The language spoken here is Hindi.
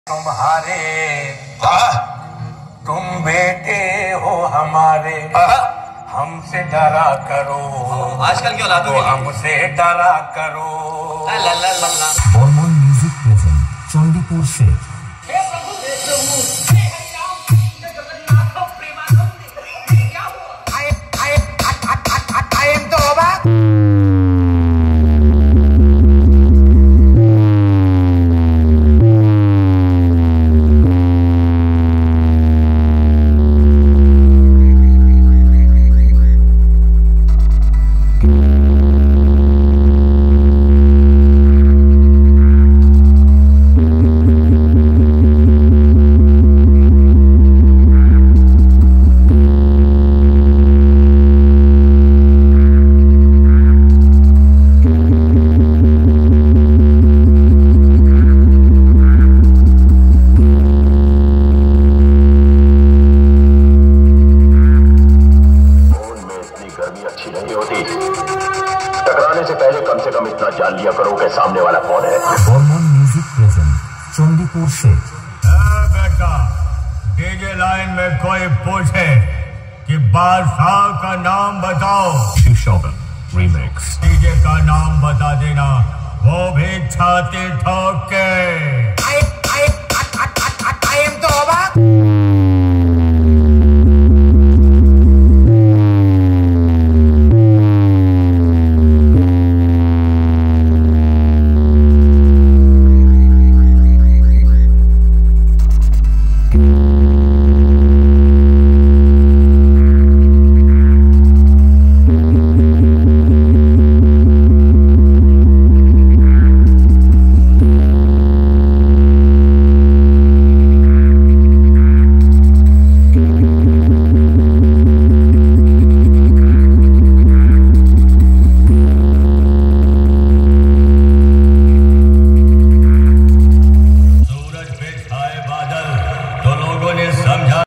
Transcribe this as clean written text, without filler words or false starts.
तुम्हारे तुम बेटे हो हमारे, हमसे डरा करो। आजकल की औलादों तो हमसे डरा करो। हॉर्मोन म्यूजिक प्रेजेंट चंडीपुर से। अच्छी नहीं होती, टकराने से पहले कम से कम इतना जान लिया करो कि सामने वाला कौन है। हॉर्मोन म्यूजिक प्रेजेंट चंडीपुर से। बेटा, डीजे लाइन में कोई पूछे कि बादशाह का नाम बताओ, रीमिक्स डीजे का नाम बता देना, वो भी छाती ठोक के।